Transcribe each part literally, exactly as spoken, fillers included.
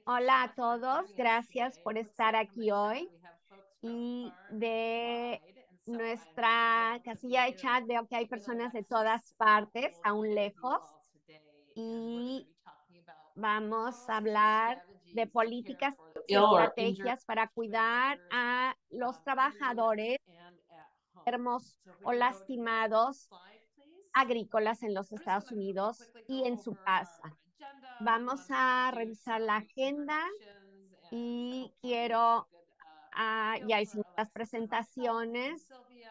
Hola a todos, gracias por estar aquí hoy. Y de nuestra casilla de chat veo que hay personas de todas partes, aún lejos, y vamos a hablar de políticas y estrategias para cuidar a los trabajadores enfermos o lastimados agrícolas en los Estados Unidos y en su casa. Vamos a revisar la agenda y quiero, ah, ya hicimos las presentaciones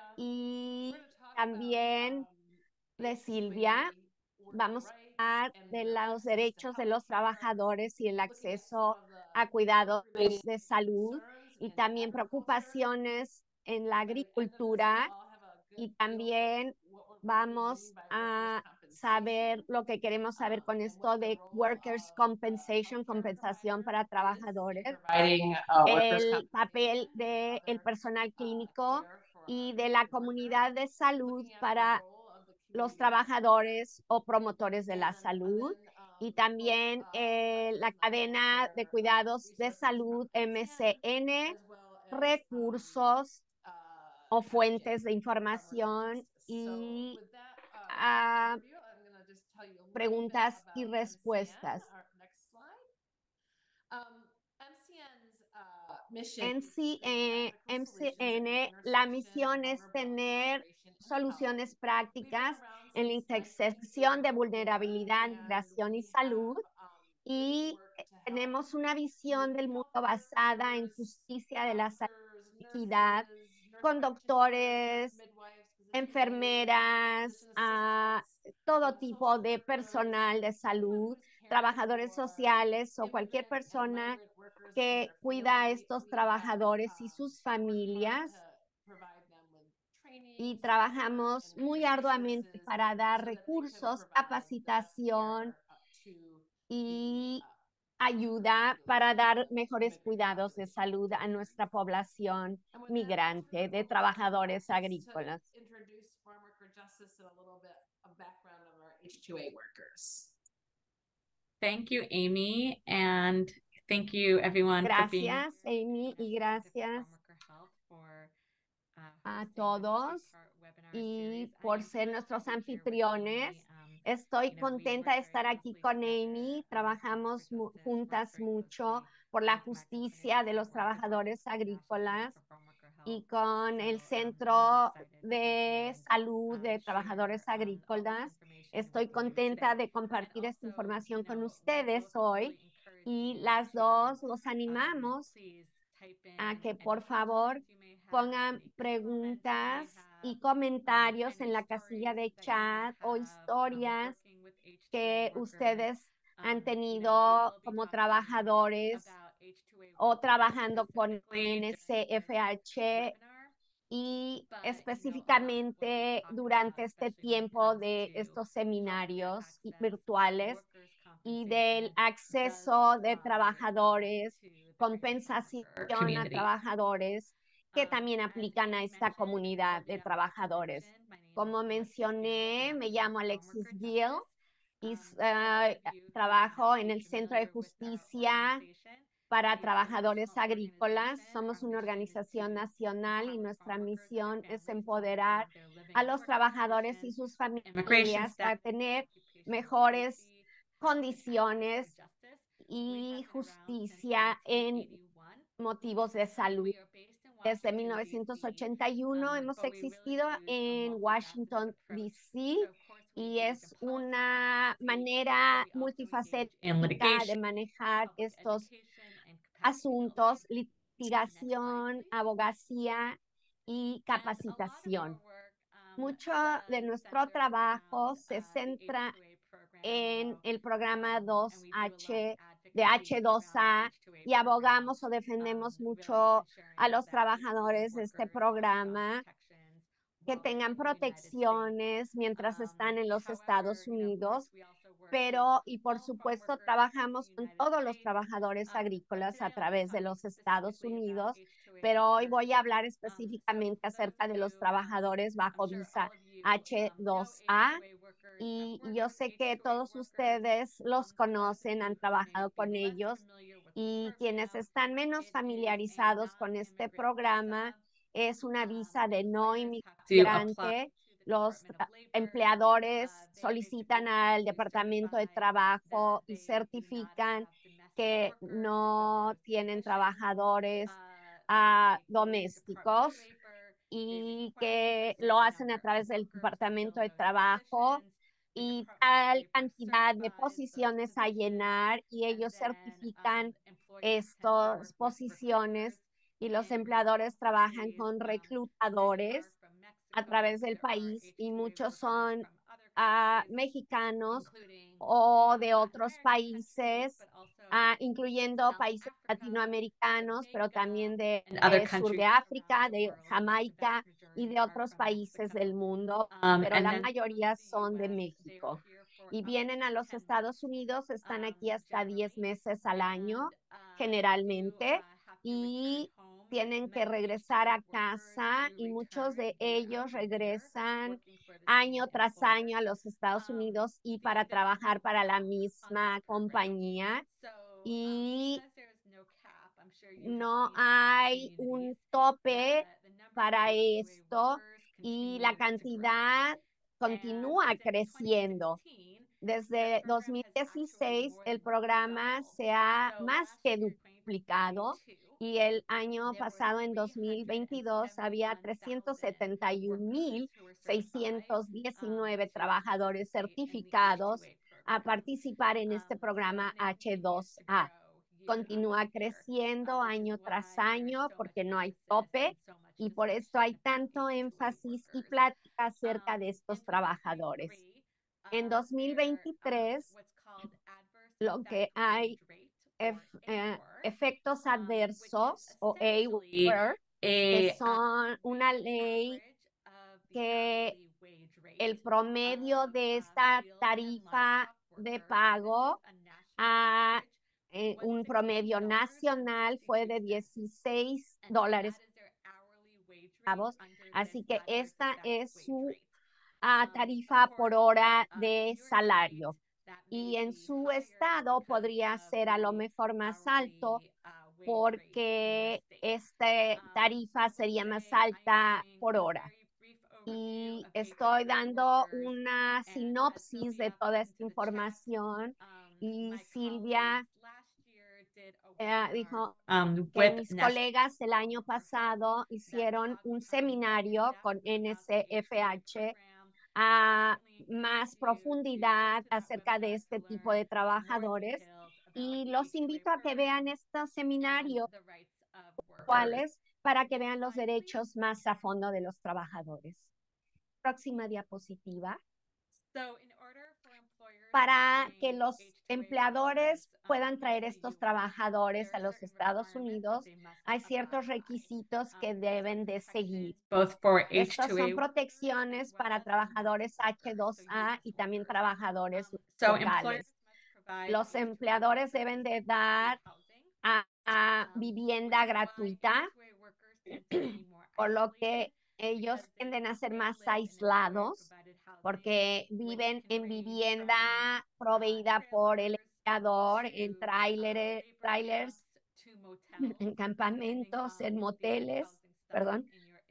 y también de Silvia. Vamos a hablar de los derechos de los trabajadores y el acceso a cuidados de salud y también preocupaciones en la agricultura, y también vamos a saber lo que queremos saber con esto de workers' compensation, compensación para trabajadores, providing uh, workers' el papel compensation and del other personal uh, clínico care for y de la injured workers, comunidad de salud looking at the para role of the los community health care, trabajadores o promotores de la and uh, salud, then um, y both también uh, eh, Alexis la and I will cadena de share um, cuidados de resources from salud M C N M C N, as well as um, recursos uh, o I J, fuentes de Government información Justice. So y with that uh, brief ah, overview, I'm going to just tell you a little bit preguntas y about M C N. respuestas. Our next slide. Um, M C N's uh, mission En is to sí, create eh, practical solutions at the M C N, la intersection of misión es vulnerability, tener migration, and health. soluciones We've been prácticas around en la since intersección de nineteen eighty-four, vulnerabilidad, and migración y we salud, have um, really y worked to help tenemos una visión del community mundo health basada en workers, justicia de la salud, doctors, equidad, nurses, nurse con practitioners, nurse doctores, midwives, physician aides, enfermeras, physician a assistants, todo um, tipo social de workers, personal de anyone salud, who's caring trabajadores for sociales o cualquier immigrant and persona migrant workers and que their cuida a family. estos We have trabajadores y um, sus worked hard to familias, provide them with training, y support, and trabajamos muy other arduamente resources para dar so that they can recursos, provide the best capacitación care uh, to the y uh, uh, ayuda para population, dar the mejores immigrant cuidados de population salud that a they're caring nuestra for. población And with that, I'll turn migrante, it de over to trabajadores Alexis to agrícolas. introduce farm worker justice and a little bit of background on our H two A workers. Thank you, Amy, and thank you everyone for being here Gracias, Amy, and y Center for gracias Farm Worker Health for uh, a hosting this todos two-part webinar series. y I por am ser thrilled to nuestros be here with Amy. anfitriones. Um, Estoy you know, we contenta work de very estar aquí closely con together Amy. as Farm Worker Trabajamos mu- Justice, works juntas very mucho closely por la with Magna justicia Clinicians de los Network as well trabajadores as the National Center agrícolas for Farm Worker Health. y con So el um, I'm really Centro excited to be de here and Salud uh, de Trabajadores share um, all this Agrícolas. information with Estoy you contenta today. de And compartir esta also, información you con know, we ustedes both hoy, really encourage y you las to dos los um, animamos please type a in que any por favor questions you may have, pongan any comments you may preguntas have, y um, comentarios en any la casilla stories de that you may chat o have um, historias working with H two A que workers. ustedes han Um, you know, we tenido will be como talking trabajadores about H two A o workers trabajando con specifically during this N S F H, webinar. y But, you know, a lot of what we específicamente talk about, durante este especially when it tiempo comes de to estos healthcare seminarios y- access, virtuales workers' y del compensation, does acceso de apply uh, trabajadores, to the greater farm compensación worker a community. trabajadores que Um, también as aplican a Amy esta mentioned, and comunidad de Sylvia also trabajadores. mentioned, my name is Como Alexis Gill, mencioné, me Director of llamo Farm Alexis Worker Gill Justice. y Um, for those eh, of you who may not trabajo en be el Centro de familiar with our Justicia organization, para we are a Trabajadores national Agrícolas. organization. Our Somos una mission is organización to nacional y empower farm nuestra workers and their misión es families to empoderar improve their living a and los working trabajadores y conditions, sus immigration familias status, para tener occupational mejores safety, health, and access to condiciones justice. We y have been around since justicia en nineteen eighty-one. motivos de And salud. we are based in Desde Washington, D C, mil novecientos ochenta y uno um, hemos but we really existido use a en multifaceted Washington, approach. D C, So, of course, we y engage in es policy una advocacy, but manera we also engage in multifacética de litigation, manejar public estos education, and capacity building. asuntos: Next slide, litigación, please. abogacía y And a lot of our capacitación. work um, Mucho de does nuestro center trabajo around se uh, the centra H two A program, en although, el programa um, and we do a lot of dos H de advocacy around the H dos A, H two A y program, abogamos o um, defendemos really mucho a ensuring los that H two A trabajadores de este workers have job programa, protections que while they're tengan in the United States. protecciones mientras Um, están en los however, Estados you know, of course, Unidos. we also work with Pero, y por all farm supuesto, workers across the trabajamos con United todos los States. trabajadores Um, but agrícolas a today I'll be través de talking los Estados specifically about Unidos, H two A pero hoy workers. voy a hablar Um, so específicamente for those acerca of de los you, um, trabajadores I'm bajo sure visa all of you um, know H dos A, H two A workers, have y worked yo with sé que H two A todos workers. ustedes los Um, for the rest of conocen, you han who may trabajado be con less ellos, familiar with Y quienes están menos familiarizados con este programa, es una visa de no inmigrante. Los empleadores solicitan al Departamento de Trabajo y certifican que no tienen trabajadores uh, domésticos y que lo hacen a través del Departamento de Trabajo y tal cantidad de posiciones a llenar y ellos certifican estas posiciones y los empleadores trabajan con reclutadores a través del país y muchos son uh, mexicanos o de otros países, uh, incluyendo países latinoamericanos, pero también de, de sur de África, de Jamaica y de otros países del mundo, Um, pero and la then mayoría son de México. Y vienen a los Estados Unidos, están aquí hasta diez meses al año, generalmente, y tienen que regresar a casa y muchos de ellos regresan año tras año a los Estados Unidos y para trabajar para la misma compañía. Y no hay un tope para esto y la cantidad continúa creciendo. Desde dos mil dieciséis, el programa se ha más que duplicado y el año pasado, en dos mil veintidós, había trescientos setenta y un mil seiscientos diecinueve trabajadores certificados a participar en este programa H dos A. Continúa creciendo año tras año porque no hay tope y por esto hay tanto énfasis y plática acerca de estos trabajadores. En dos mil veintitrés, lo que hay ef, eh, efectos adversos o A W A R, que son una ley que el promedio de esta tarifa de pago a eh, un promedio nacional fue de dieciséis dólares. Así que esta es su uh, tarifa por hora de salario. Y en su estado podría ser a lo mejor más alto porque esta tarifa sería más alta por hora. Y estoy dando una sinopsis de toda esta información y Silvia eh, dijo um, que mis colegas el año pasado hicieron un seminario con N C F H a más profundidad acerca de este tipo de trabajadores y los invito a que vean estos seminarios para que vean los derechos más a fondo de los trabajadores. Próxima diapositiva. Para que los empleadores puedan traer estos trabajadores a los Estados Unidos, hay ciertos requisitos que deben de seguir. Estas son protecciones para trabajadores H dos A y también trabajadores locales. Los empleadores deben de dar a, a vivienda gratuita, por lo que ellos tienden a ser más aislados porque viven en vivienda proveída por el empleador, en tráileres, trailers, en campamentos, en moteles, perdón,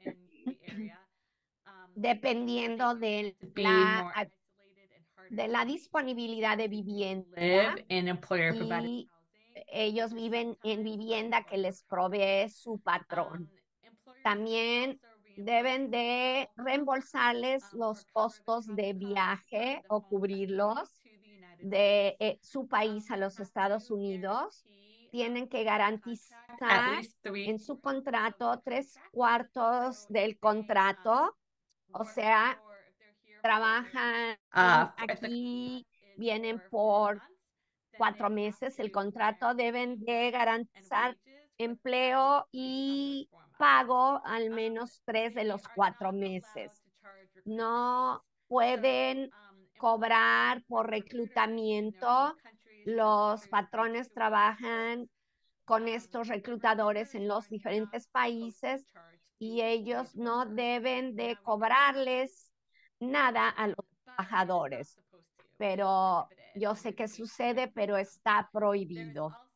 dependiendo de la, de la disponibilidad de vivienda. Y ellos viven en vivienda que les provee su patrón. También deben de reembolsarles los costos de viaje o cubrirlos de eh, su país a los Estados Unidos. Tienen que garantizar en su contrato tres cuartos del contrato, o sea, trabajan uh, aquí, vienen por cuatro meses, el contrato deben de garantizar empleo y pago al menos tres de los cuatro meses. No pueden cobrar por reclutamiento. Los patrones trabajan con estos reclutadores en los diferentes países y ellos no deben de cobrarles nada a los trabajadores. Pero yo sé que sucede, pero está prohibido.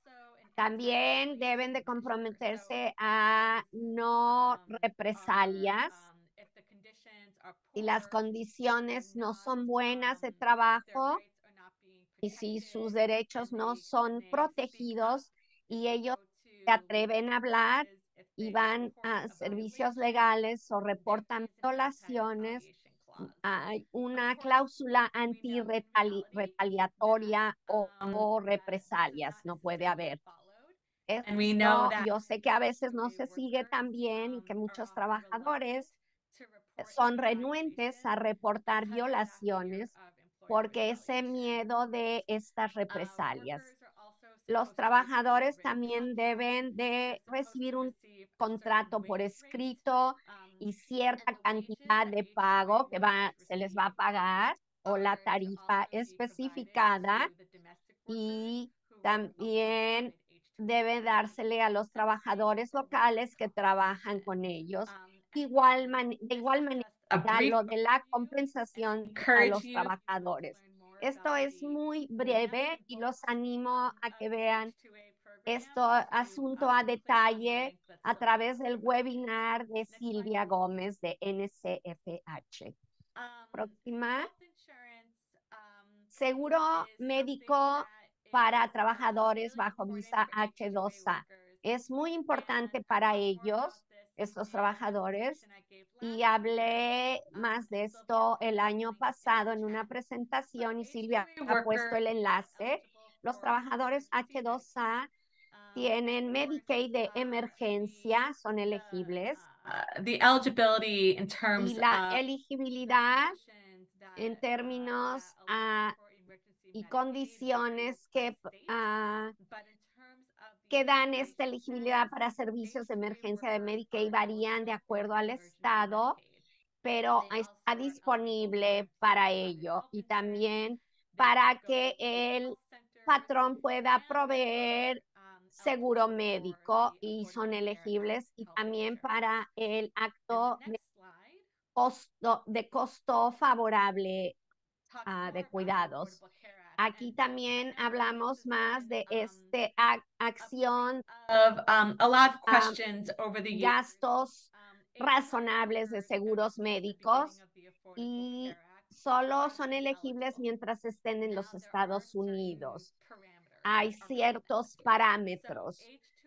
También deben de comprometerse a no represalias si las condiciones no son buenas de trabajo y si sus derechos no son protegidos y ellos se atreven a hablar y van a servicios legales o reportan violaciones, hay una cláusula antirretaliatoria o, o represalias, no puede haber. Esto yo sé que a veces no se sigue tan bien y que muchos trabajadores son renuentes a reportar violaciones porque ese miedo de estas represalias. Los trabajadores también deben de recibir un contrato por escrito y cierta cantidad de pago que va, se les va a pagar o la tarifa especificada, y también debe dársele a los trabajadores locales que trabajan con ellos. Igual man, de igual manera, lo de la compensación a los trabajadores. Esto es muy breve y los animo a que vean este asunto a detalle a través del webinar de Silvia Gómez de N C F H. Próxima. Seguro médico para trabajadores bajo visa H dos A. Es muy importante para ellos, estos trabajadores, y hablé más de esto el año pasado en una presentación y Silvia ha puesto el enlace. Los trabajadores H dos A tienen Medicaid de emergencia, son elegibles. Uh, the eligibility in terms y la of elegibilidad en términos uh, y condiciones que, uh, que dan esta elegibilidad para servicios de emergencia de Medicaid varían de acuerdo al estado, pero está disponible para ello y también para que el patrón pueda proveer seguro médico y son elegibles, y también para el acto de costo, de costo favorable uh, de cuidados. Aquí también hablamos más de este ac acción of um, a lot of questions um, over the years. gastos razonables de seguros médicos, y solo son elegibles mientras estén en los Estados Unidos. Hay ciertos parámetros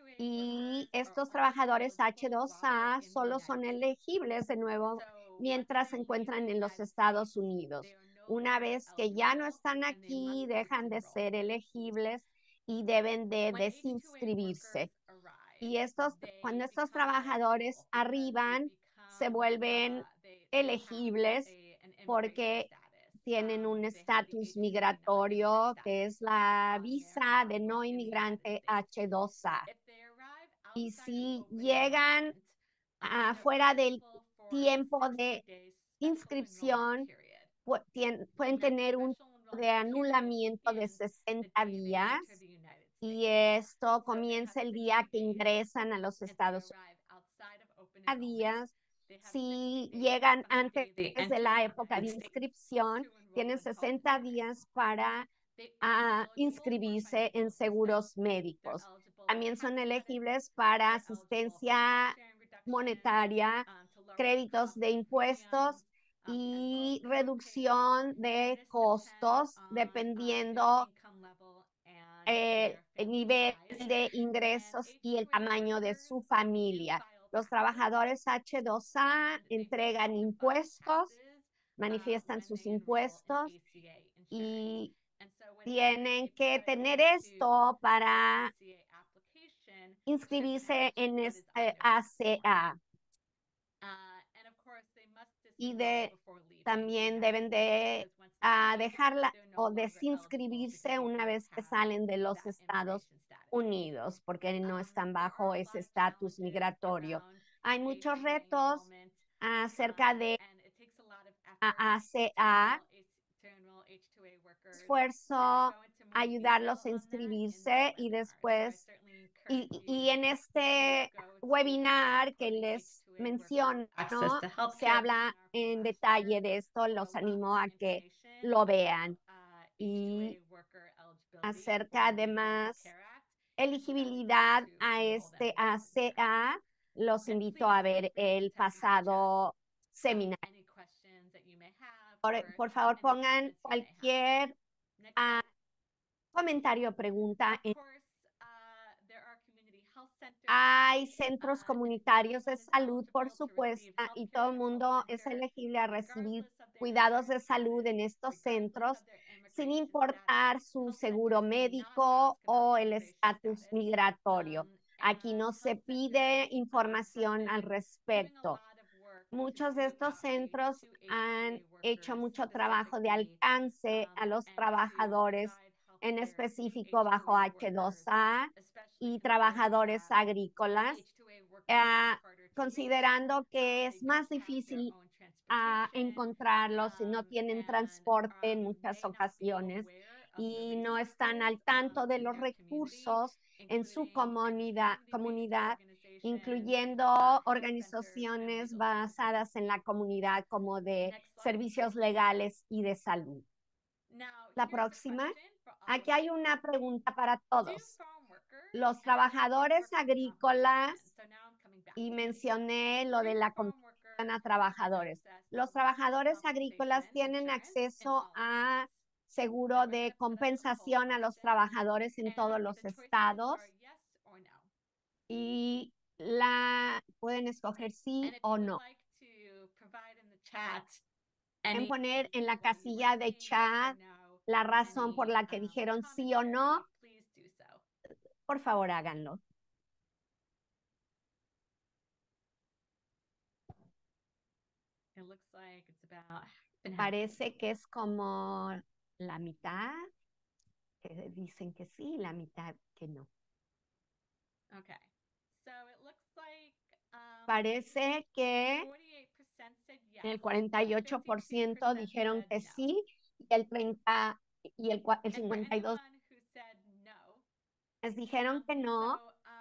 y estos trabajadores H dos A solo son elegibles de nuevo mientras se encuentran en los Estados Unidos. Una vez que ya no están aquí, dejan de ser elegibles y deben de desinscribirse. Y estos, cuando estos trabajadores arriban, se vuelven elegibles porque tienen un estatus migratorio que es la visa de no inmigrante H dos A. Y si llegan afuera del tiempo de inscripción, pueden tener un de anulamiento de sesenta días, y esto comienza el día que ingresan a los Estados Unidos. Días. Si llegan antes de la época de inscripción, tienen sesenta días para uh, inscribirse en seguros médicos. También son elegibles para asistencia monetaria, créditos de impuestos y reducción de costos dependiendo eh, el nivel de ingresos y el tamaño de su familia. Los trabajadores H dos A entregan impuestos, manifiestan sus impuestos y tienen que tener esto para inscribirse en este A C A. Y de, también deben de uh, dejarla o desinscribirse una vez que salen de los Estados Unidos, porque no están bajo ese estatus migratorio. Hay muchos retos acerca de A C A, esfuerzo, ayudarlos a inscribirse y después, y, y en este webinar que les menciono, ¿no? Se habla en detalle de esto, los animo a que lo vean. Y acerca además elegibilidad a este a C A, los invito a ver el pasado seminario. Por, por favor, pongan cualquier uh, comentario o pregunta. En... Hay centros comunitarios de salud, por supuesto, y todo el mundo es elegible a recibir cuidados de salud en estos centros, sin importar su seguro médico o el estatus migratorio. Aquí no se pide información al respecto. Muchos de estos centros han hecho mucho trabajo de alcance a los trabajadores, en específico bajo H dos A y trabajadores agrícolas, eh, considerando que es más difícil uh, encontrarlos si no tienen transporte en muchas ocasiones y no están al tanto de los recursos en su comunidad, comunidad incluyendo organizaciones basadas en la comunidad como de servicios legales y de salud. La próxima. Aquí hay una pregunta para todos. Los trabajadores agrícolas, y mencioné lo de la compensación a trabajadores. Los trabajadores agrícolas tienen acceso a seguro de compensación a los trabajadores en todos los estados y la pueden escoger sí o no. Pueden poner en la casilla de chat la razón por la que dijeron sí o no. Por favor, háganlo. Parece que es como la mitad que dicen que sí y la mitad que no. Okay. So it looks like, um, Parece que el cuarenta y ocho por ciento dijeron que sí y el treinta y el, el cincuenta y dos por ciento les dijeron que no.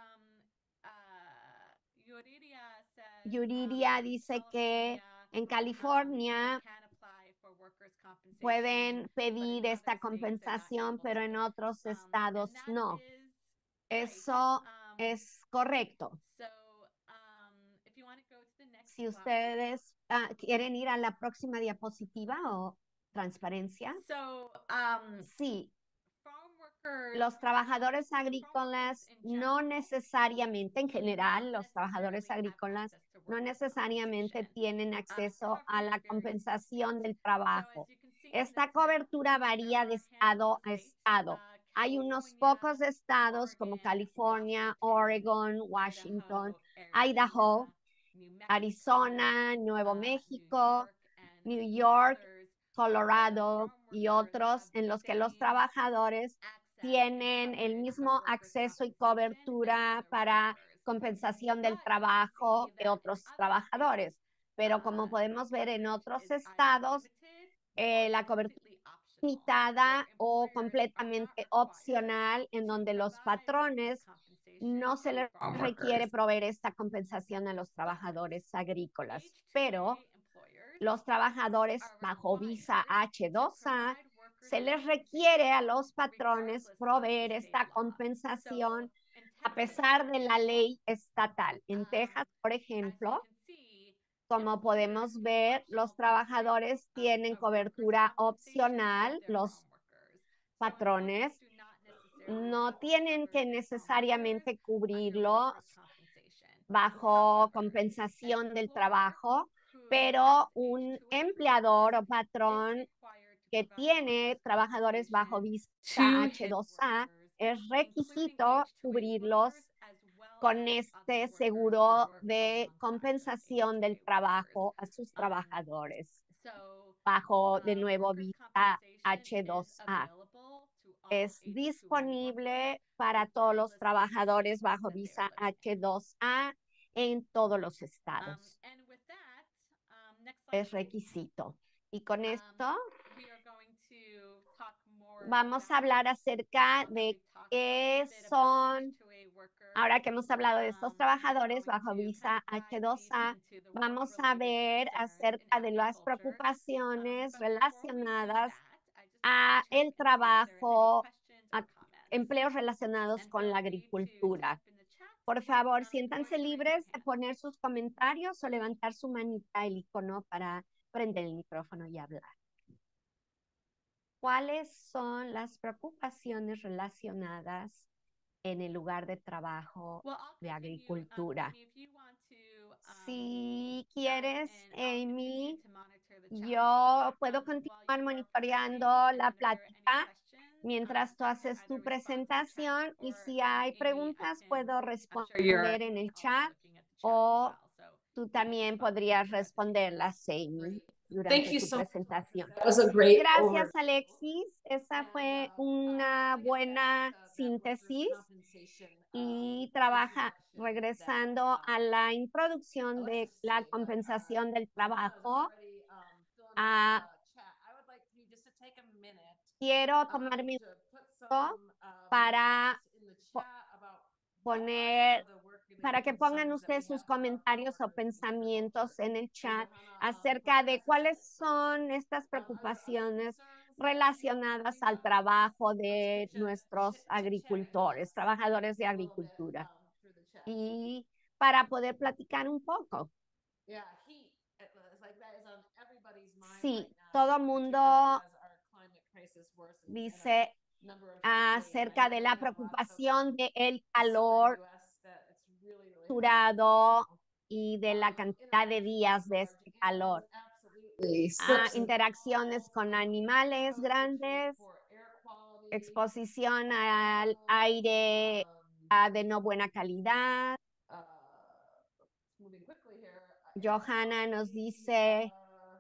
Yuridia dice que en California pueden pedir esta compensación, pero en otros estados no. Eso es correcto. Si ustedes uh, quieren ir a la próxima diapositiva o transparencia. So, um, sí. Los trabajadores agrícolas no necesariamente, en general, los trabajadores agrícolas no necesariamente tienen acceso a la compensación del trabajo. Esta cobertura varía de estado a estado. Hay unos pocos estados como California, Oregon, Washington, Idaho, Arizona, Nuevo México, New York, Colorado y otros en los que los trabajadores tienen el mismo acceso y cobertura para compensación del trabajo que otros trabajadores. Pero como podemos ver en otros estados, eh, la cobertura es limitada o completamente opcional, en donde los patrones no se les requiere proveer esta compensación a los trabajadores agrícolas, pero los trabajadores bajo visa H dos A se les requiere a los patrones proveer esta compensación a pesar de la ley estatal. En Texas, por ejemplo, como podemos ver, los trabajadores tienen cobertura opcional, los patrones no tienen que necesariamente cubrirlo bajo compensación del trabajo, pero un empleador o patrón que tiene trabajadores bajo visa H dos A es requisito cubrirlos con este seguro de compensación del trabajo a sus trabajadores bajo, de nuevo, visa H dos A. Es disponible para todos los trabajadores bajo visa H dos A en todos los estados. Es requisito. Y con esto vamos a hablar acerca de qué son, ahora que hemos hablado de estos trabajadores bajo visa H dos A, vamos a ver acerca de las preocupaciones relacionadas a el trabajo, a empleos relacionados con la agricultura. Por favor, siéntanse libres de poner sus comentarios o levantar su manita, el icono, para prender el micrófono y hablar. ¿Cuáles son las preocupaciones relacionadas en el lugar de trabajo de agricultura? Si quieres, Amy, yo puedo continuar monitoreando la plática mientras tú haces tu presentación, y si hay preguntas puedo responder en el chat, o tú también podrías responderlas, Amy, durante tu presentación. Gracias, Alexis. Esa fue una buena síntesis y trabaja regresando a la introducción de la compensación del trabajo. Uh, quiero tomar mi minuto para poner, para que pongan ustedes sus comentarios o pensamientos en el chat acerca de cuáles son estas preocupaciones relacionadas al trabajo de nuestros agricultores, trabajadores de agricultura, y para poder platicar un poco. Sí, todo mundo dice acerca de la preocupación del calor durado y de la cantidad de días de este calor. Ah, interacciones con animales grandes, exposición al aire ah, de no buena calidad. Johanna nos dice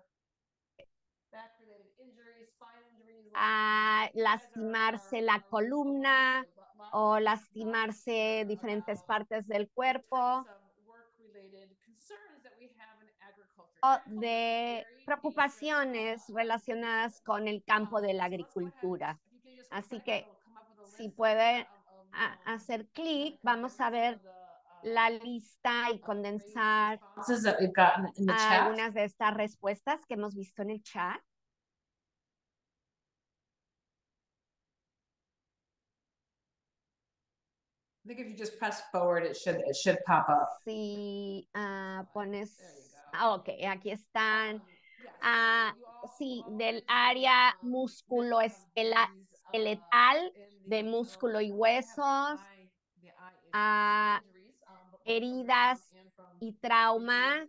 a lastimarse la columna o lastimarse diferentes partes del cuerpo, o de preocupaciones relacionadas con el campo de la agricultura. Así que si pueden hacer clic, vamos a ver la lista y condensar algunas de estas respuestas que hemos visto en el chat. I think if you just press forward, it should it should pop up. Si uh, pones, ah, ok, aquí están. Uh, sí, del área musculoesqueletal, de músculo y huesos, uh, heridas y trauma.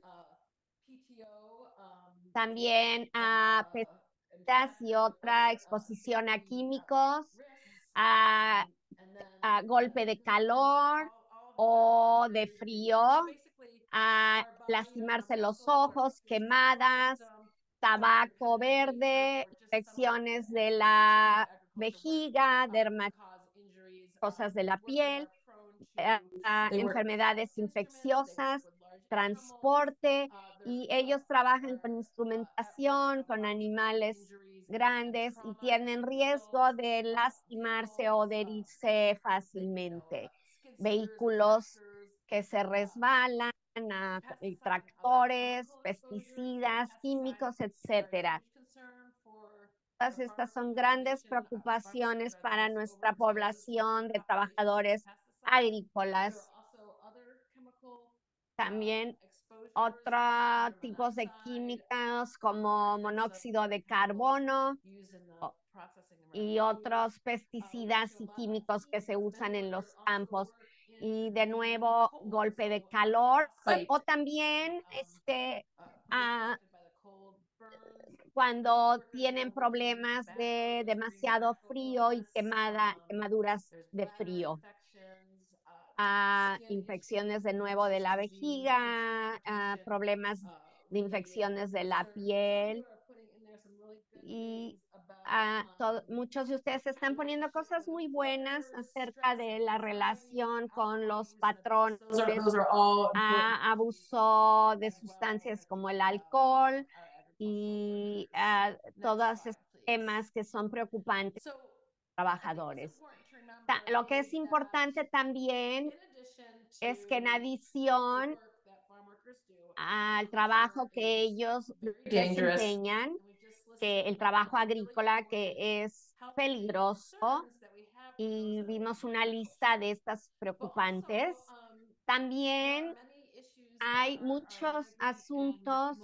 También a uh, pesticidas y otra exposición a químicos, a, a golpe de calor o de frío, a lastimarse los ojos, quemadas, tabaco verde, infecciones de la vejiga, dermatitis, cosas de la piel, uh, uh, enfermedades infecciosas, transporte, y ellos trabajan con instrumentación, con animales grandes y tienen riesgo de lastimarse o de herirse fácilmente. Vehículos que se resbalan, a, tractores, pesticidas, químicos, etcétera. Todas estas son grandes preocupaciones para nuestra población de trabajadores agrícolas. También otros tipos de químicos como monóxido de carbono y otros pesticidas y químicos que se usan en los campos. Y de nuevo, golpe de calor, o también este, uh, cuando tienen problemas de demasiado frío y quemada, quemaduras de frío. Uh, infecciones de nuevo de la vejiga, uh, problemas de infecciones de la piel. Y uh, todo, muchos de ustedes están poniendo cosas muy buenas acerca de la relación con los patrones, uh, abuso de sustancias como el alcohol y uh, todos estos temas que son preocupantes para los trabajadores. Lo que es importante también es que en adición al trabajo que ellos desempeñan, que el trabajo agrícola, que es peligroso, y vimos una lista de estas preocupantes. También hay muchos asuntos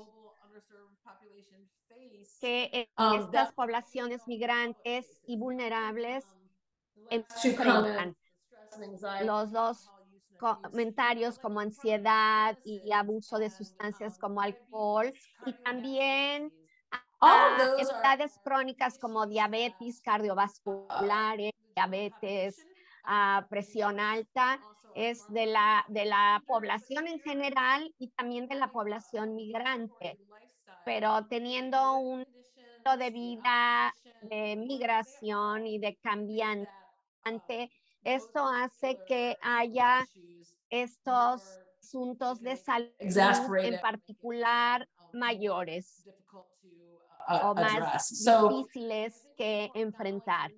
que estas poblaciones migrantes y vulnerables enfrentan. Los dos comentarios como ansiedad y abuso de sustancias como alcohol, y también a enfermedades crónicas como diabetes cardiovasculares, diabetes, a presión alta, es de la, de la población en general y también de la población migrante, pero teniendo un estilo de vida de migración y de cambiante, esto hace que haya estos asuntos de salud en particular mayores o más difíciles que enfrentar.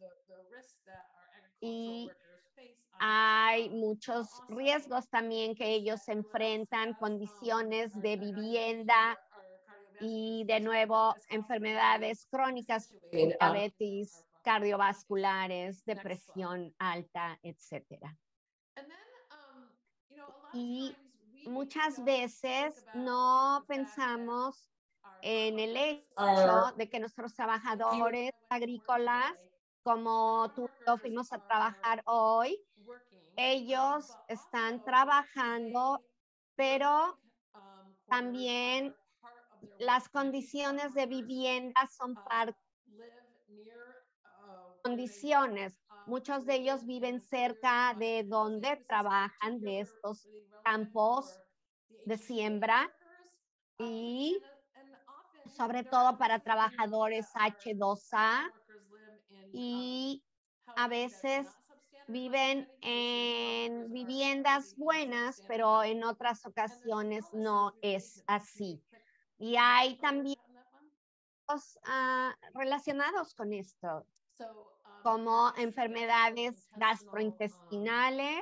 Y hay muchos riesgos también que ellos enfrentan, condiciones de vivienda y de nuevo enfermedades crónicas, diabetes, cardiovasculares, depresión alta, etcétera. Y muchas veces no pensamos en el hecho de que nuestros trabajadores agrícolas, como tú y yo fuimos a trabajar hoy, ellos están trabajando, pero también las condiciones de vivienda son parte de condiciones. Muchos de ellos viven cerca de donde trabajan, de estos campos de siembra, y sobre todo para trabajadores hache dos a, y a veces viven en viviendas buenas, pero en otras ocasiones no es así. Y hay también uh, relacionados con esto, como enfermedades gastrointestinales,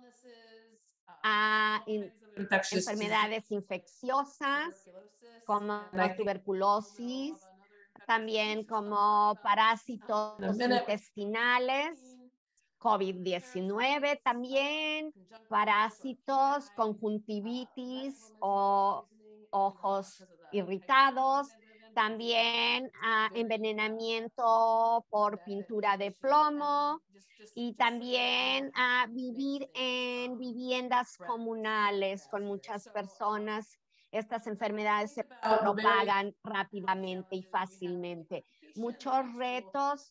uh, in, enfermedades infecciosas, como tuberculosis, también como parásitos intestinales, COVID diecinueve también, parásitos, conjuntivitis o ojos irritados, también uh, envenenamiento por pintura de plomo, y también uh, vivir en viviendas comunales con muchas personas. Estas enfermedades se propagan rápidamente y fácilmente. Muchos retos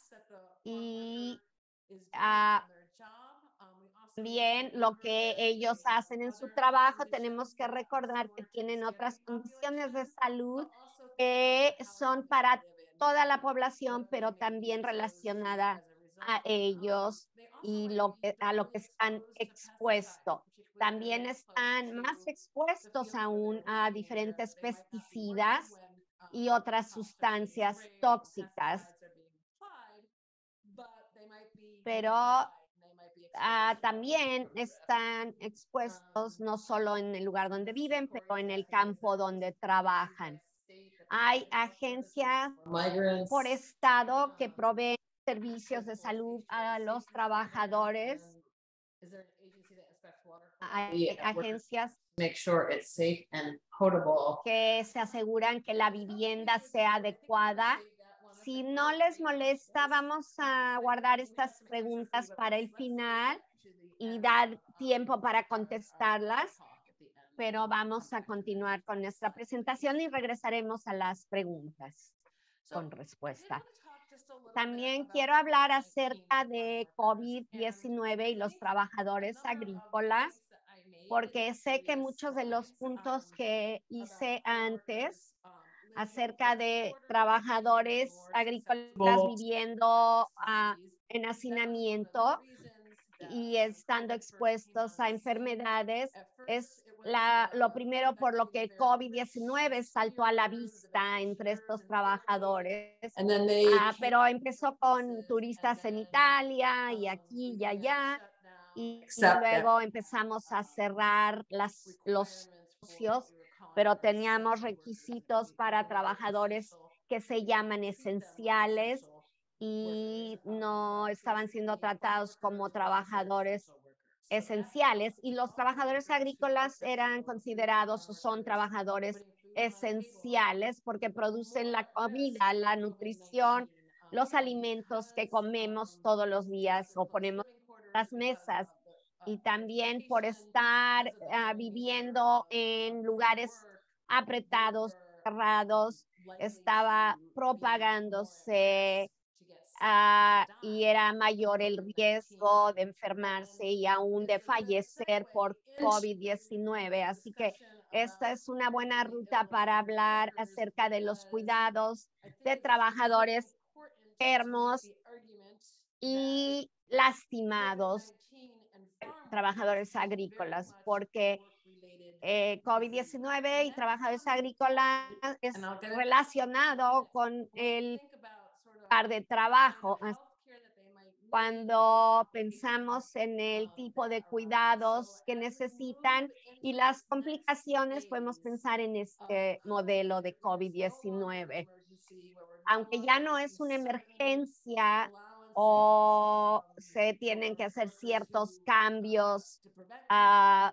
y uh, también lo que ellos hacen en su trabajo. Tenemos que recordar que tienen otras condiciones de salud que son para toda la población, pero también relacionada a ellos y lo que, a lo que están expuestos. También están más expuestos aún a diferentes pesticidas y otras sustancias tóxicas. Pero uh, también están expuestos no solo en el lugar donde viven, pero en el campo donde trabajan. Hay agencias por estado que proveen servicios de salud a los trabajadores. Hay agencias que se aseguran que la vivienda sea adecuada. Si no les molesta, vamos a guardar estas preguntas para el final y dar tiempo para contestarlas, pero vamos a continuar con nuestra presentación y regresaremos a las preguntas con respuesta. También quiero hablar acerca de COVID diecinueve y los trabajadores agrícolas, porque sé que muchos de los puntos que hice antes acerca de trabajadores agrícolas viviendo uh, en hacinamiento y estando expuestos a enfermedades, es la, lo primero por lo que COVID diecinueve saltó a la vista entre estos trabajadores. Uh, pero empezó con turistas en Italia y aquí y allá, y, y luego empezamos a cerrar las, los negocios, pero teníamos requisitos para trabajadores que se llaman esenciales, y no estaban siendo tratados como trabajadores esenciales, y los trabajadores agrícolas eran considerados o son trabajadores esenciales porque producen la comida, la nutrición, los alimentos que comemos todos los días o ponemos en las mesas, y también por estar uh, viviendo en lugares apretados, cerrados, estaba propagándose Uh, y era mayor el riesgo de enfermarse y aún de fallecer por COVID diecinueve. Así que esta es una buena ruta para hablar acerca de los cuidados de trabajadores enfermos y lastimados, trabajadores agrícolas, porque eh, COVID diecinueve y trabajadores agrícolas es relacionado con el lugar de trabajo. Cuando pensamos en el tipo de cuidados que necesitan y las complicaciones, podemos pensar en este modelo de COVID diecinueve. Aunque ya no es una emergencia o se tienen que hacer ciertos cambios uh,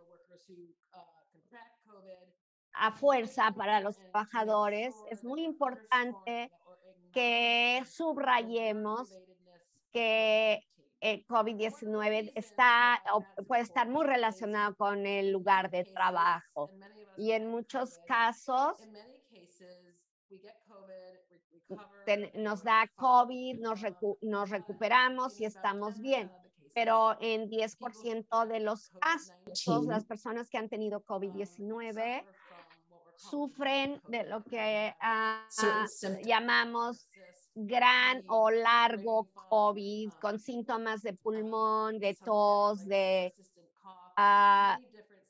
a fuerza para los trabajadores, es muy importante que subrayemos que el COVID diecinueve está o puede estar muy relacionado con el lugar de trabajo, y en muchos casos ten, nos da COVID, nos, recu nos recuperamos y estamos bien, pero en diez por ciento de los casos, las personas que han tenido COVID diecinueve sufren de lo que uh, llamamos gran o largo COVID, con síntomas de pulmón, de tos, de, uh,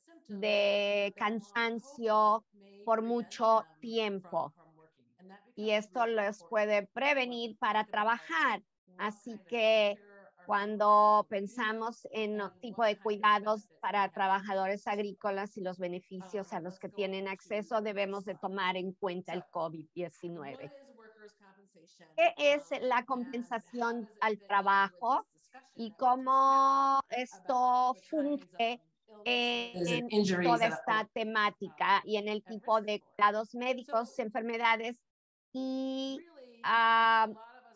de cansancio por mucho tiempo. Y esto los puede prevenir para trabajar. Así que cuando pensamos en el tipo de cuidados para trabajadores agrícolas y los beneficios a los que tienen acceso, debemos de tomar en cuenta el COVID diecinueve. ¿Qué es la compensación al trabajo y cómo esto funge en toda esta temática y en el tipo de cuidados médicos, enfermedades y uh,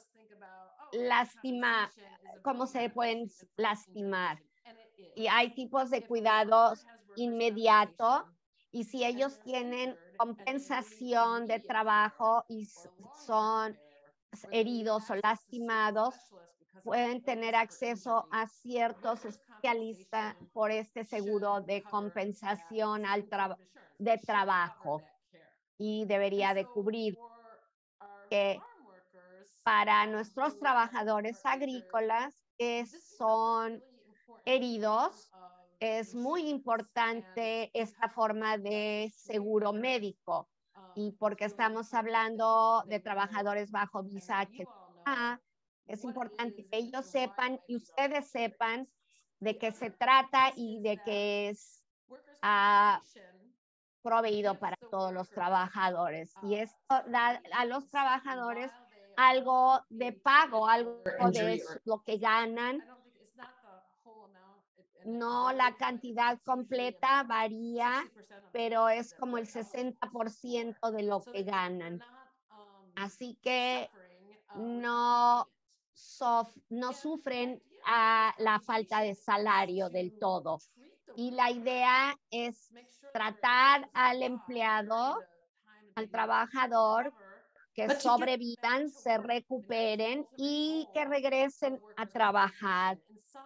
lastima, cómo se pueden lastimar? Y hay tipos de cuidados inmediato, y si ellos tienen compensación de trabajo y son heridos o lastimados, pueden tener acceso a ciertos especialistas por este seguro de compensación al tra de trabajo, y debería de cubrir que para nuestros trabajadores agrícolas que son heridos, es muy importante esta forma de seguro médico, y porque estamos hablando de trabajadores bajo visa H A, es importante que ellos sepan y ustedes sepan de qué se trata y de que es uh, proveído para todos los trabajadores. Y esto da a los trabajadores algo de pago, algo de lo que ganan. No la cantidad completa, varía, pero es como el sesenta por ciento de lo que ganan. Así que no, sof no sufren a la falta de salario del todo. Y la idea es tratar al empleado, al trabajador, que sobrevivan, se recuperen y que regresen a trabajar.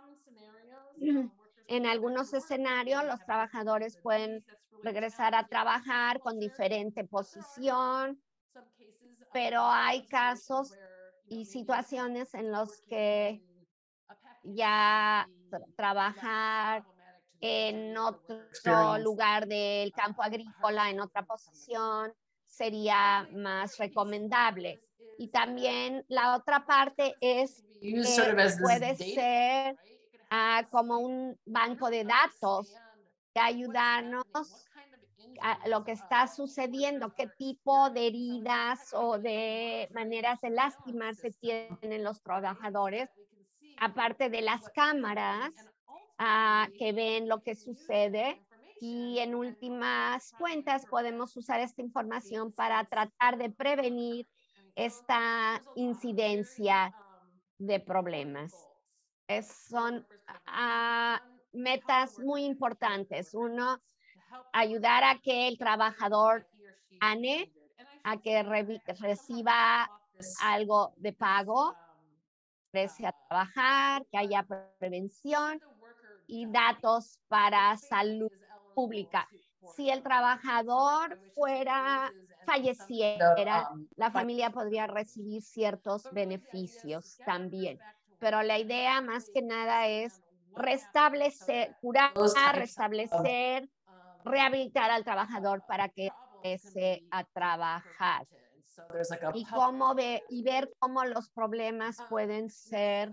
En algunos escenarios, los trabajadores pueden regresar a trabajar con diferente posición, pero hay casos y situaciones en los que ya trabajar en otro lugar del campo agrícola, en otra posición, sería más recomendable. Y también la otra parte es que puede ser uh, como un banco de datos que ayudarnos a lo que está sucediendo, qué tipo de heridas o de maneras de lastimarse tienen los trabajadores, aparte de las cámaras uh, que ven lo que sucede. Y en últimas cuentas podemos usar esta información para tratar de prevenir esta incidencia de problemas. Es, son uh, metas muy importantes. Uno, ayudar a que el trabajador gane, a que re reciba algo de pago, regrese a trabajar, que haya prevención y datos para salud pública. Si el trabajador fuera falleciera, la familia podría recibir ciertos beneficios también. Pero la idea más que nada es restablecer, curar, restablecer, rehabilitar al trabajador para que empiece a trabajar. Y, cómo ve, y ver cómo los problemas pueden ser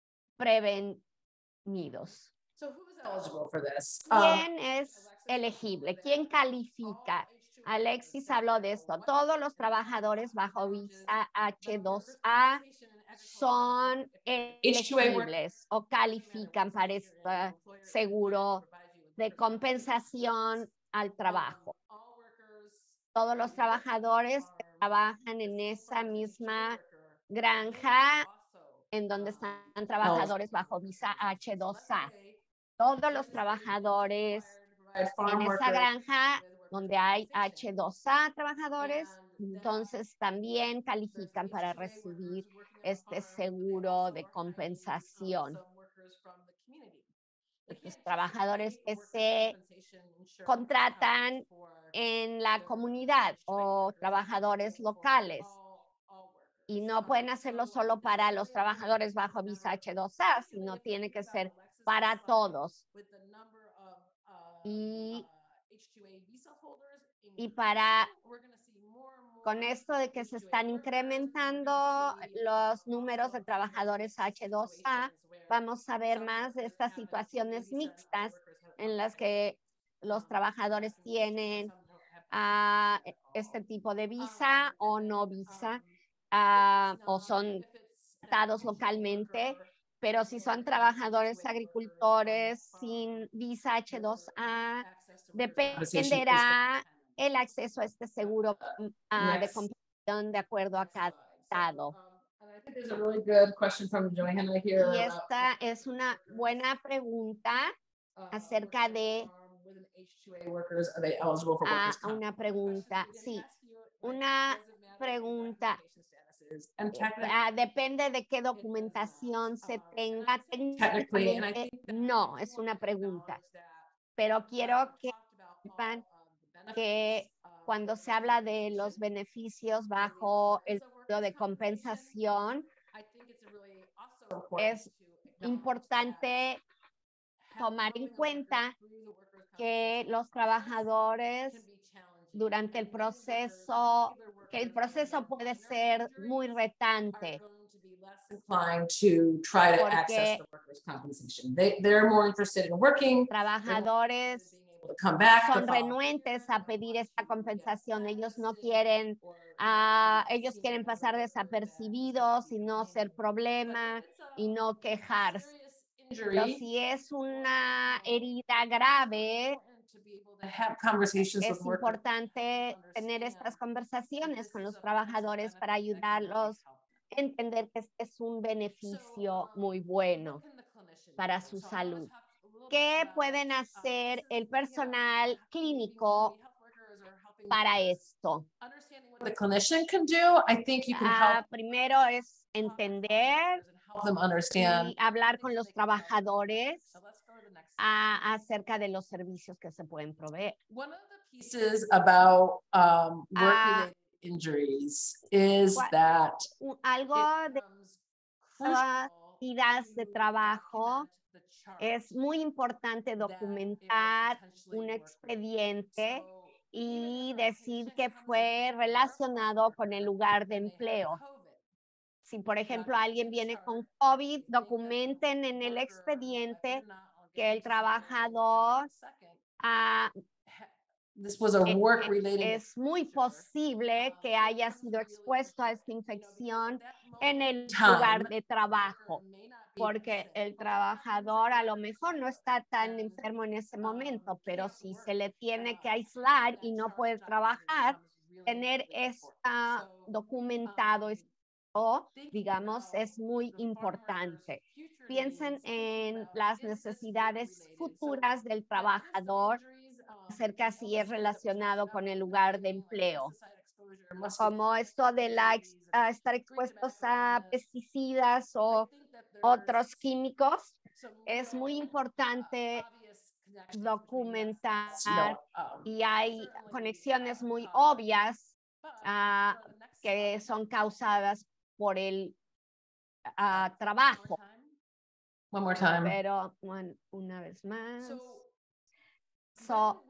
prevenidos. ¿Quién es elegible? ¿Quién califica? Alexis habló de esto. Todos los trabajadores bajo visa H dos A son elegibles o califican para este seguro de compensación al trabajo. Todos los trabajadores que trabajan en esa misma granja en donde están trabajadores bajo visa H dos A. Todos los trabajadores en esa granja donde hay H dos A trabajadores, entonces también califican para recibir este seguro de compensación. Los trabajadores que se contratan en la comunidad o trabajadores locales. Y no pueden hacerlo solo para los trabajadores bajo visa H dos A, sino tiene que ser para todos. Y, y para, con esto de que se están incrementando los números de trabajadores H dos A, vamos a ver más de estas situaciones mixtas en las que los trabajadores tienen uh, este tipo de visa o no visa. Uh, o son tratados localmente, pero si son trabajadores agricultores sin visa H dos A, dependerá el acceso a este seguro uh, de compensación de acuerdo a cada estado. Y esta es una buena pregunta acerca de a, a una pregunta, sí, una pregunta. Uh, depende de qué documentación se tenga. Técnicamente, no, es una pregunta. Pero quiero que sepan que cuando se habla de los beneficios bajo el periodo de compensación, es importante tomar en cuenta que los trabajadores durante el proceso, que el proceso puede ser muy retante. Porque trabajadores son renuentes a pedir esta compensación. Ellos no quieren, uh, ellos quieren pasar desapercibidos y no ser problema y no quejarse. Pero si es una herida grave, es importante tener estas conversaciones con los trabajadores para ayudarlos a entender que este es un beneficio muy bueno para su salud. ¿Qué pueden hacer el personal clínico para esto? Uh, primero es entender y hablar con los trabajadores a, acerca de los servicios que se pueden proveer. One of the pieces about um, uh, work-related injuries is that algo de heridas de trabajo es muy importante documentar un expediente y decir que fue relacionado con el lugar de empleo. Si, por ejemplo, alguien viene con COVID, documenten en el expediente que el trabajador uh, this was a work-related. Es muy posible que haya sido expuesto a esta infección en el lugar de trabajo, porque el trabajador a lo mejor no está tan enfermo en ese momento, pero si se le tiene que aislar y no puede trabajar, tener esta documentado, o digamos, es muy importante. Piensen en las necesidades futuras del trabajador, acerca si es relacionado con el lugar de empleo, como esto de la, uh, estar expuestos a pesticidas o otros químicos. Es muy importante documentar y hay conexiones muy obvias uh, que son causadas por el uh, trabajo. One more time. Pero bueno, una vez más. So,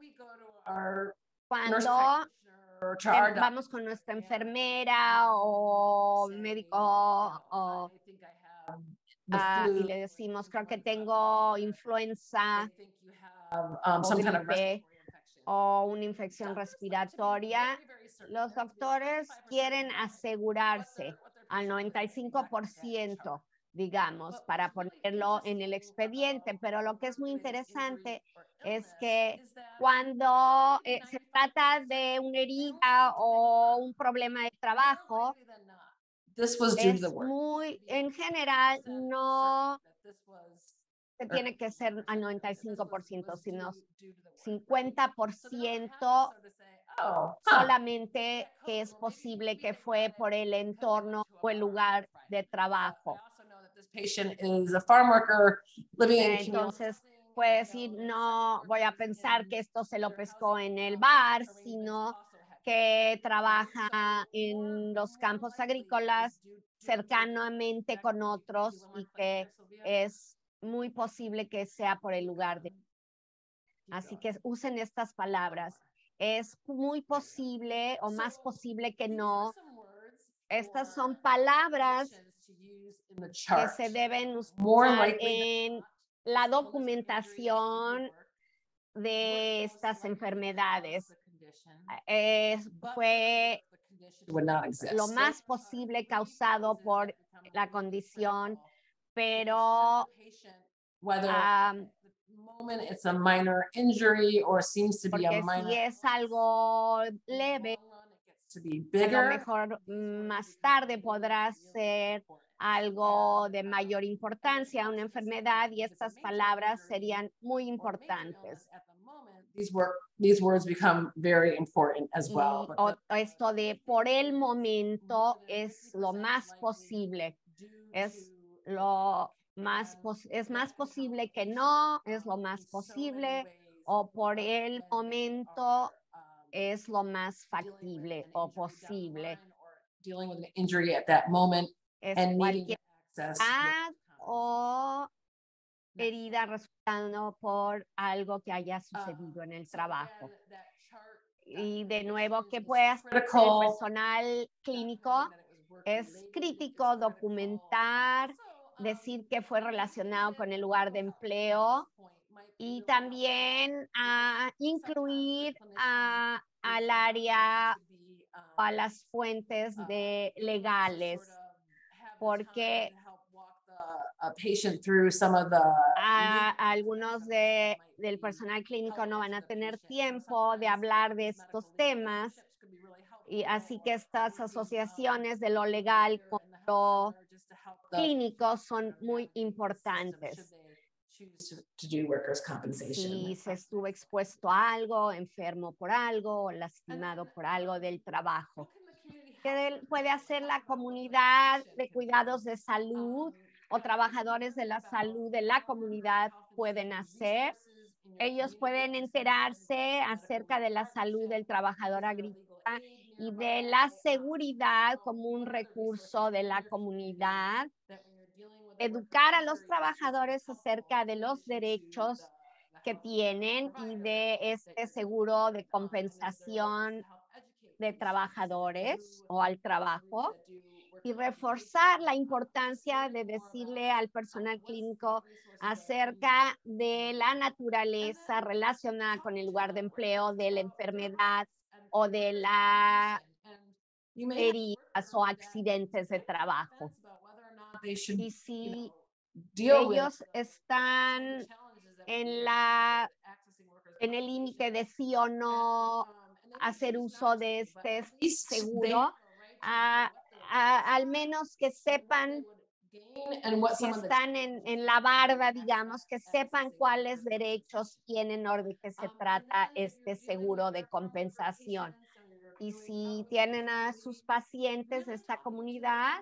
cuando vamos con nuestra enfermera o médico o, uh, y le decimos, creo que tengo influenza um, o gripe o una infección respiratoria, los doctores quieren asegurarse al noventa y cinco por ciento, digamos, para ponerlo en el expediente, pero lo que es muy interesante es que cuando eh, se trata de una herida o un problema de trabajo, This was due es to the work. muy, en general, no se tiene que ser al noventa y cinco por ciento, sino cincuenta por ciento Oh, huh. solamente que es posible que fue por el entorno o el lugar de trabajo. Entonces, puede decir, no voy a pensar que esto se lo pescó en el bar, sino que trabaja en los campos agrícolas cercanamente con otros y que es muy posible que sea por el lugar de. Así que usen estas palabras. Es muy posible o más posible que no. Estas son palabras que se deben usar en la documentación de estas enfermedades. Eh, fue lo más posible causado por la condición, pero um, moment it's a minor injury or seems to be a minor, si es algo leve, to be a lo bigger, mejor más tarde podrá ser algo de mayor importancia, una enfermedad, y estas palabras serían muy importantes. These, work, these words become very important as well. Y o, esto de por el momento es lo más posible, es lo más, es más posible que no, es lo más posible, o por el momento es lo más factible o posible. Dealing with an injury at that moment es and cualquier access o herida resultando por algo que haya sucedido en el trabajo. Y de nuevo, ¿qué puede hacer el personal clínico? Es crítico documentar, decir que fue relacionado con el lugar de empleo y también uh, incluir uh, al área, a las fuentes de legales, porque a patient through some of the a, a algunos de, del personal clínico no van a tener tiempo de hablar de estos temas, y así que estas asociaciones de lo legal con lo clínico son muy importantes. Si se estuvo expuesto a algo, enfermo por algo, o lastimado por algo del trabajo. ¿Qué puede hacer la comunidad de cuidados de salud o trabajadores de la salud de la comunidad pueden hacer? Ellos pueden enterarse acerca de la salud del trabajador agrícola y de la seguridad como un recurso de la comunidad. Educar a los trabajadores acerca de los derechos que tienen y de este seguro de compensación de trabajadores o al trabajo, y reforzar la importancia de decirle al personal clínico acerca de la naturaleza relacionada con el lugar de empleo, de la enfermedad o de la heridas o accidentes de trabajo. Y si ellos están en la en el límite de sí o no hacer uso de este seguro, a, a, al menos que sepan, si están en, en la barda, digamos, que sepan cuáles derechos tienen o de qué se trata este seguro de compensación. Y si tienen a sus pacientes de esta comunidad,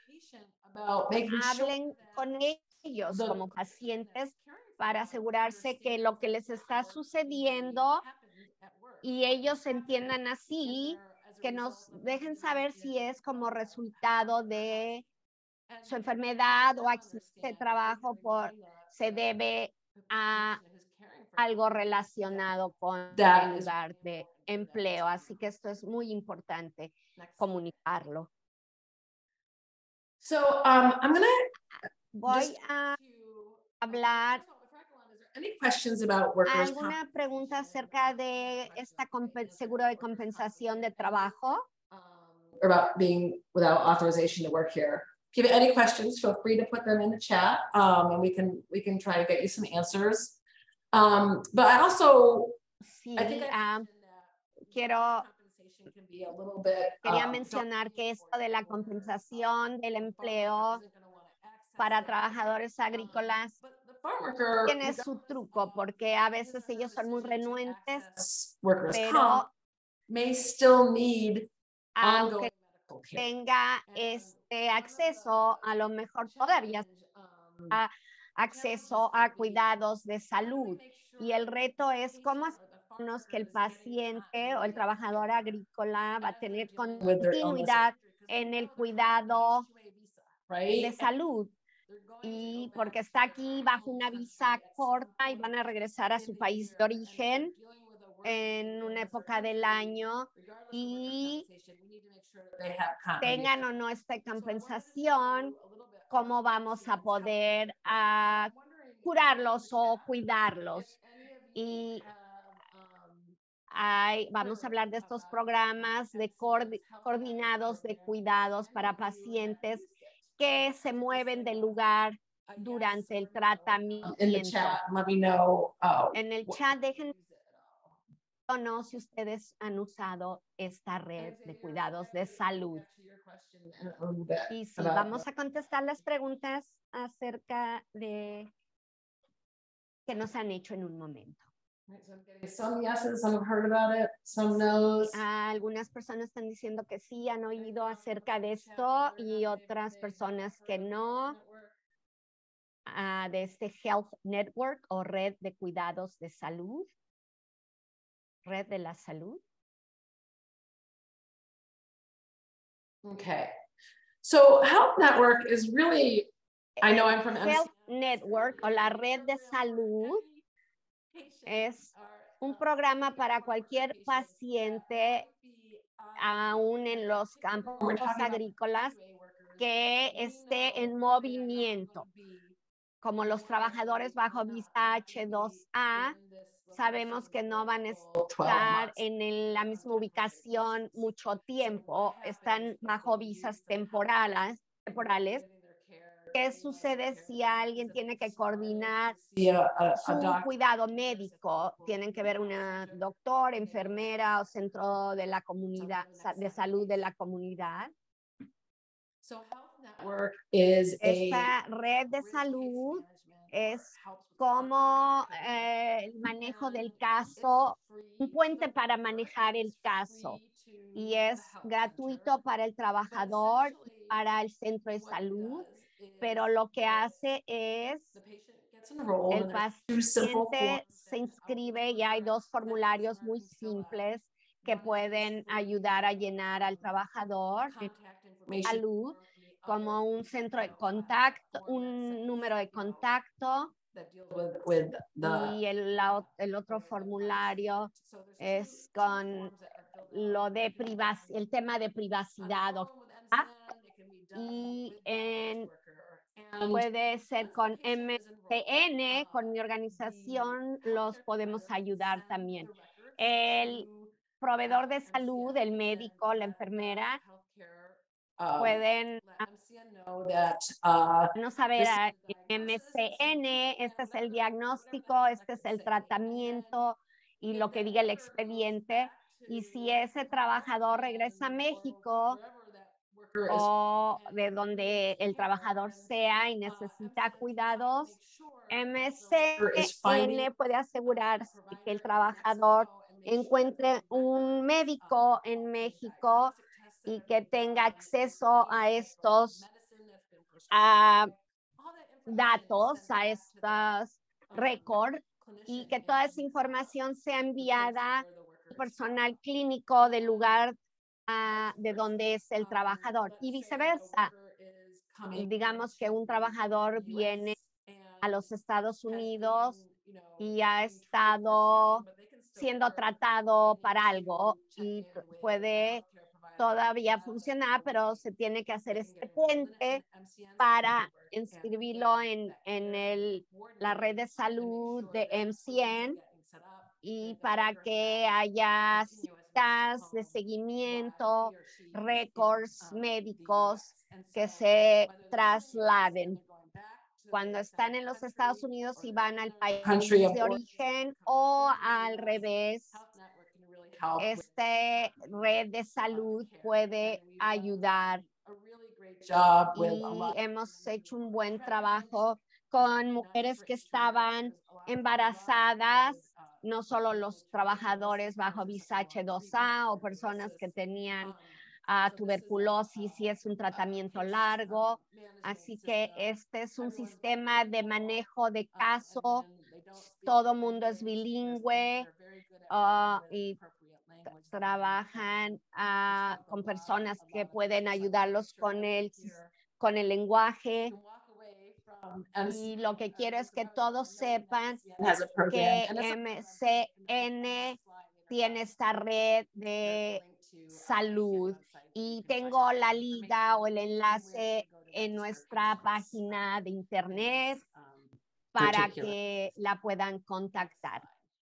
hablen con ellos como pacientes para asegurarse que lo que les está sucediendo y ellos entiendan así, que nos dejen saber si es como resultado de su enfermedad o accidente de trabajo por, se debe a algo relacionado con el lugar de empleo. Así que esto es muy importante comunicarlo. So um, I'm gonna Voy a hablar any questions about workers' alguna pregunta acerca de este seguro de compensación de trabajo. Um, about being without authorization to work here. If you have any questions, feel free to put them in the chat, um, and we can we can try to get you some answers. Um, but I also sí, I think I um, quiero can be a little bit, quería um, mencionar que esto de la compensación del empleo para trabajadores agrícolas tiene su truco, porque a veces ellos son muy renuentes, pero may still need aunque tenga este acceso, a lo mejor todavía a acceso a cuidados de salud. Y el reto es cómo asegurarnos que el paciente o el trabajador agrícola va a tener continuidad en el cuidado de salud. Y porque está aquí bajo una visa corta y van a regresar a su país de origen en una época del año y tengan o no esta compensación, cómo vamos a poder uh, curarlos o cuidarlos. Y hay, vamos a hablar de estos programas de coord coordinados de cuidados para pacientes que se mueven del lugar durante el tratamiento. In the chat, let me know, uh, en el chat dejen o no si ustedes han usado esta red de cuidados de salud. Y sí, vamos a contestar las preguntas acerca de que nos han hecho en un momento. Some yeses, some have heard about it, some no's. Sí, algunas personas están diciendo que sí han oído acerca de esto y otras personas que no. Uh, de este Health Network o red de cuidados de salud. Red de la salud. Okay. So Health Network is really, I know I'm from Health Network o la red de salud es un programa para cualquier paciente, aún en los campos agrícolas, que esté en movimiento. Como los trabajadores bajo visa H dos A, sabemos que no van a estar en el, la misma ubicación mucho tiempo, están bajo visas temporales. temporales. ¿Qué sucede si alguien tiene que coordinar su cuidado médico? Tienen que ver una doctor, enfermera o centro de la comunidad, de salud de la comunidad. Esta red de salud es como eh, el manejo del caso, un puente para manejar el caso, y es gratuito para el trabajador y para el centro de salud, pero lo que hace es el paciente se inscribe y hay dos formularios muy simples que pueden ayudar a llenar al trabajador de salud, como un centro de contacto, un número de contacto, y el, la, el otro formulario es con lo de privacidad, el tema de privacidad. y en, puede ser con M C N, con mi organización, los podemos ayudar también. El proveedor de salud, el médico, la enfermera, pueden no saber a M C N, este es el diagnóstico, este es el tratamiento y lo que diga el expediente. Y si ese trabajador regresa a México o de donde el trabajador sea y necesita cuidados, M C N puede asegurarse que el trabajador encuentre un médico en México y que tenga acceso a estos a datos, a estos récords, y que toda esa información sea enviada al personal clínico del lugar uh, de donde es el trabajador y viceversa. Digamos que un trabajador viene a los Estados Unidos y ha estado siendo tratado para algo y puede todavía funcionar, pero se tiene que hacer este puente para inscribirlo en, en el, la red de salud de M C N y para que haya citas de seguimiento, récords médicos que se trasladen cuando están en los Estados Unidos y van al país de origen o al revés. Esta red de salud puede ayudar y hemos hecho un buen trabajo con mujeres que estaban embarazadas, no solo los trabajadores bajo visa H dos A o personas que tenían uh, tuberculosis y es un tratamiento largo. Así que este es un sistema de manejo de caso. Todo mundo es bilingüe uh, y trabajan uh, con personas que pueden ayudarlos con el, con el lenguaje. Y lo que quiero es que todos sepan que M C N tiene esta red de salud y tengo la liga o el enlace en nuestra página de internet para que la puedan contactar.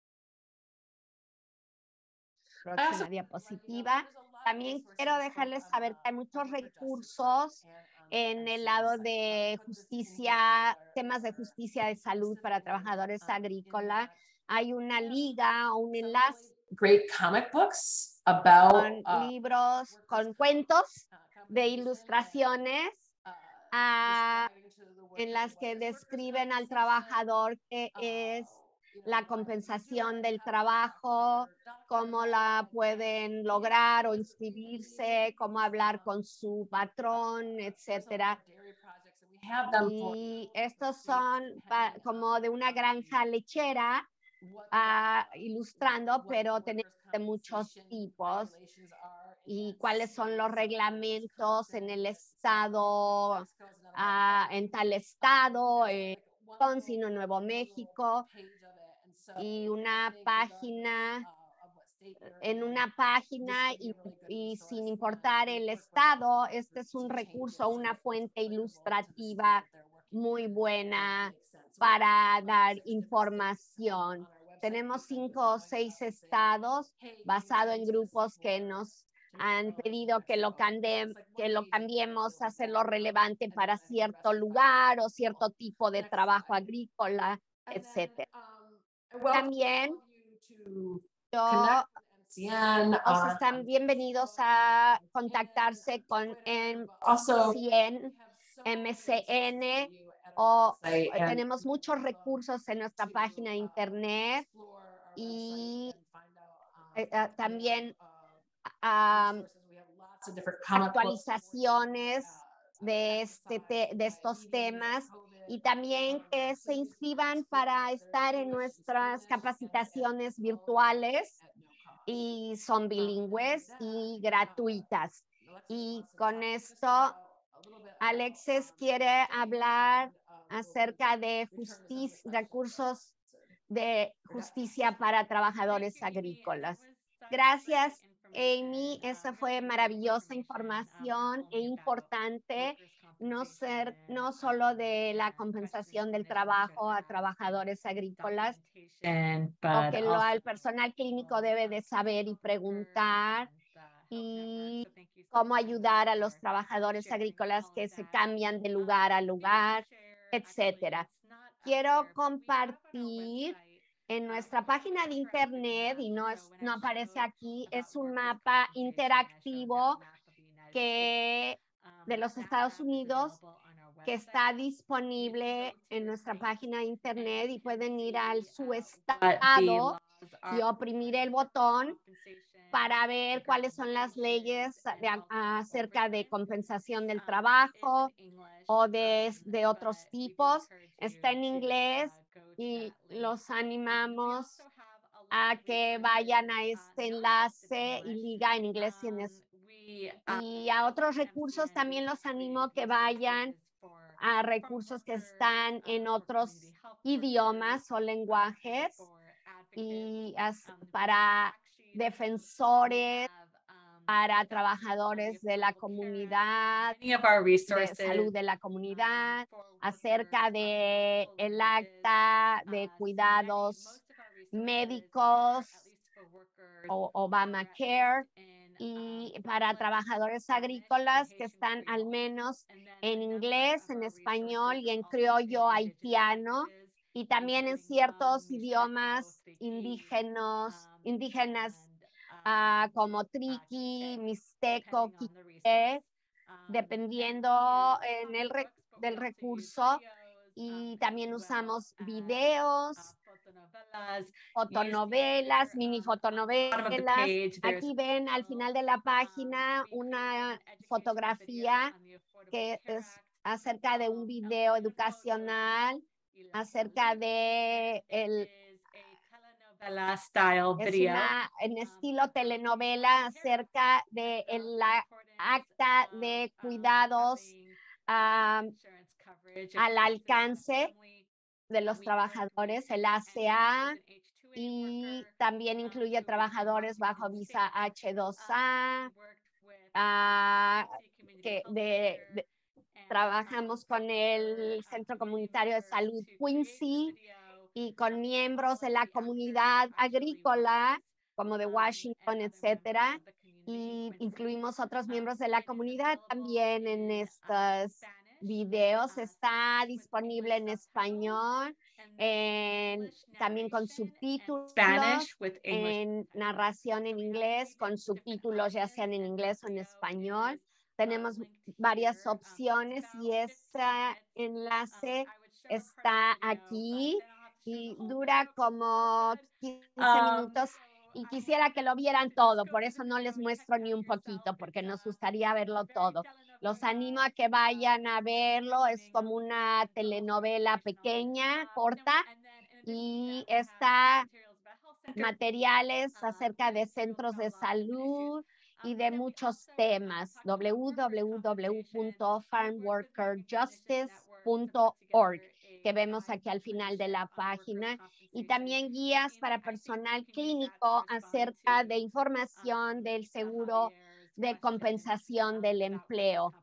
Próxima diapositiva. También quiero dejarles saber que hay muchos recursos en el lado de justicia, temas de justicia de salud para trabajadores agrícolas. Hay una liga o un enlace great comic books about con uh, libros, con cuentos de ilustraciones uh, en las que describen al trabajador qué es la compensación del trabajo, cómo la pueden lograr o inscribirse, cómo hablar con su patrón, etcétera. Y estos son como de una granja lechera, uh, ilustrando, pero tenemos de muchos tipos. Y cuáles son los reglamentos en el estado, uh, en tal estado, en Wisconsin o Nuevo México. Y una página, en una página y, y sin importar el estado, este es un recurso, una fuente ilustrativa muy buena para dar información. Tenemos cinco o seis estados basados en grupos que nos han pedido que lo, cambie, que lo cambiemos, hacerlo relevante para cierto lugar o cierto tipo de trabajo agrícola, etcétera. También yo, os están bienvenidos a contactarse con M C N o tenemos muchos recursos en nuestra página de internet y eh, uh, también um, actualizaciones de, este te, de estos temas y también que se inscriban para estar en nuestras capacitaciones virtuales y son bilingües y gratuitas. Y con esto, Alexis quiere hablar acerca de justicia, recursos de justicia para trabajadores agrícolas. Gracias. Amy, esa fue maravillosa información e importante, no ser, no solo de la compensación del trabajo a trabajadores agrícolas, o que lo, el personal clínico debe de saber y preguntar, y cómo ayudar a los trabajadores agrícolas que se cambian de lugar a lugar, etcétera. Quiero compartir en nuestra página de internet, y no, es, no aparece aquí, es un mapa interactivo que, de los Estados Unidos, que está disponible en nuestra página de internet, y pueden ir al su estado y oprimir el botón para ver cuáles son las leyes de, acerca de compensación del trabajo o de, de otros tipos. Está en inglés y los animamos a que vayan a este enlace y liga en inglés y en español. Y a otros recursos también los animo a que vayan a recursos que están en otros idiomas o lenguajes, y as, para defensores, para trabajadores de la comunidad, de salud de la comunidad, acerca de el acta de cuidados médicos o Obamacare, y para trabajadores agrícolas que están al menos en inglés, en español y en criollo haitiano, y también en ciertos idiomas indígenas, indígenas uh, como triqui, mixteco, quiché, dependiendo en el re del recurso. Y también usamos videos, fotonovelas, mini fotonovelas. Aquí ven al final de la página una fotografía que es acerca de un video educacional, acerca de el style es video. una en estilo telenovela acerca de el, la acta de cuidados uh, al alcance de los trabajadores, el A C A, y también incluye trabajadores bajo visa H dos A, uh, que de, de, trabajamos con el Centro Comunitario de Salud Quincy y con miembros de la comunidad agrícola, como de Washington, etcétera, y incluimos otros miembros de la comunidad también en estos videos. Está disponible en español, en, también con subtítulos, en narración en inglés, con subtítulos ya sean en inglés o en español. Tenemos varias opciones y ese enlace está aquí y dura como quince minutos, y quisiera que lo vieran todo, por eso no les muestro ni un poquito, porque nos gustaría verlo todo. Los animo a que vayan a verlo, es como una telenovela pequeña, corta, y está materiales acerca de centros de salud y de muchos temas. w w w punto farm worker justice punto org, que vemos aquí al final de la página, y también guías para personal clínico acerca de información del seguro de compensación del empleo.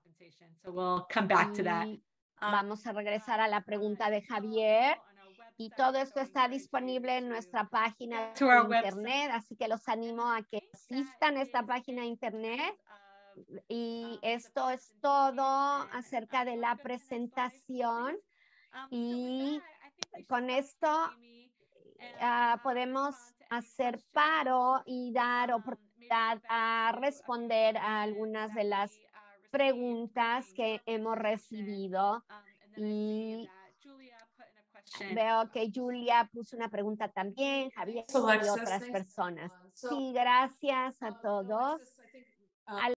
Y vamos a regresar a la pregunta de Javier. Y todo esto está disponible en nuestra página de internet, así que los animo a que asistan a esta página de internet. Y esto es todo acerca de la presentación. Y con esto uh, podemos hacer paro y dar oportunidad a responder a algunas de las preguntas que hemos recibido. Y veo que Julia puso una pregunta también, Javier y otras personas. Sí, gracias a todos.